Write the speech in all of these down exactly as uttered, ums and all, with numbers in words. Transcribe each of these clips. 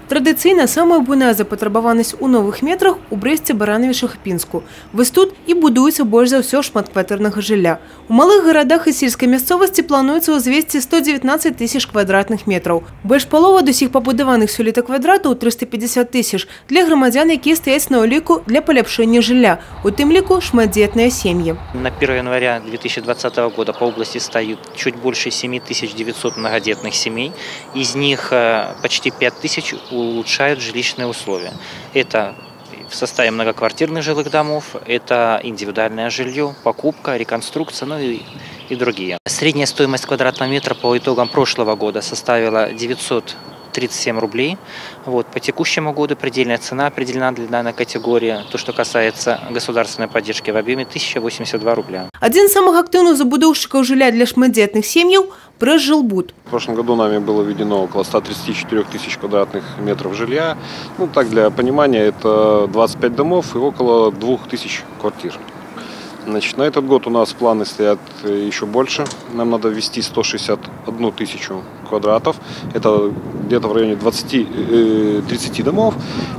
Традыцыйна самая буйная запатрабаванасць у новых метрах у Брэсце, Баранавічах і Пінску. Вось тут і будуецца больш за ўсё шматкватэрнага жылля. У малых гарадах і сельскай мясцовасці плануецца ўзвесці сто дзевятнаццаць тысяч квадратных метраў. Больш палова ад усіх пабудаваных сёлета квадратаў триста пятьдесят тысяч для грамадзян, якія стаяць на ўліку для паляпшэння жылля, у тым ліку шматдзетныя сем'і. На первое января две тысячи двадцатого года по области стоит чуть больше семи тысяч девятисот многодетных семей. Из них почти пять тысяч улучшают жилищные условия. Это в составе многоквартирных жилых домов, это индивидуальное жилье, покупка, реконструкция, ну и, и другие. Средняя стоимость квадратного метра по итогам прошлого года составила девятьсот тридцать семь рублей. Вот. По текущему году предельная цена определена для данной категории. То, что касается государственной поддержки, в объеме тысяча восемьдесят два рубля. Один из самых активных забудовщиков жилья для шматдетных семей – Брэсжилбуд. В прошлом году нами было введено около ста тридцати четырёх тысяч квадратных метров жилья. Ну, так, для понимания, это двадцать пять домов и около двух тысяч квартир. Значит, на этот год у нас планы стоят еще больше. Нам надо ввести сто шестьдесят одну тысячу квадратов. Это где-то в районе двадцати-тридцати домов.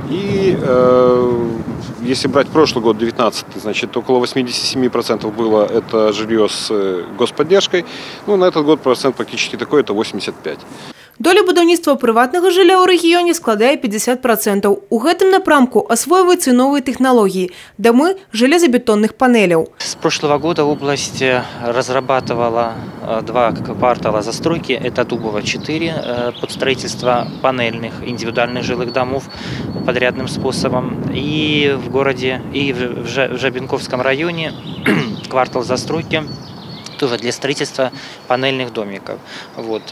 И э, если брать прошлый год, девятнадцатый, значит, около восьмидесяти семи процентов было это жилье с господдержкой. Ну, на этот год процент практически такой, это восемьдесят пять процентов. Доля будаўніцтва прыватнага жылля ў рэгіёне складае пятьдесят процентов. У гэтым напрамку асвойваюцца новыя тэхналогіі – дамы железобетонных панеляў. С прошлого года область разрабатывала два квартала застройки. Это Дубово четыре под строительство панельных индивидуальных жилых домов подрядным способом. И в городе, и в Жабинковском районе квартал застройки тоже для строительства панельных домиков. Вот.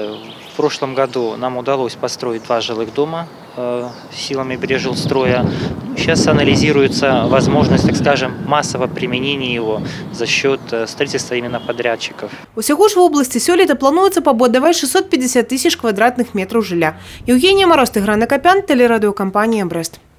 В прошлом году нам удалось построить два жилых дома э, силами Брежилстроя. Сейчас анализируется возможность, так скажем, массового применения его за счет строительства именно подрядчиков. Усяго ж в области сёлета плануецца пабудаваць шестьсот пятьдесят тысяч квадратных метров жылля. Евгения Мороз, Тыгран Акопян, телерадиокомпания «Брест».